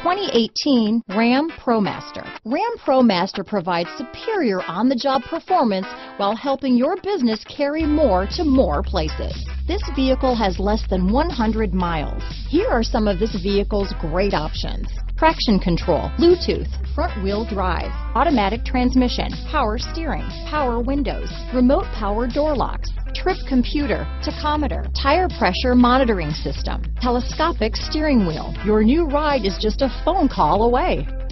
2018 Ram ProMaster. Ram ProMaster provides superior on-the-job performance while helping your business carry more to more places. This vehicle has less than 100 miles. Here are some of this vehicle's great options: traction control, Bluetooth, front-wheel drive, automatic transmission, power steering, power windows, remote power door locks, trip computer, tachometer, tire pressure monitoring system, telescopic steering wheel. Your new ride is just a phone call away.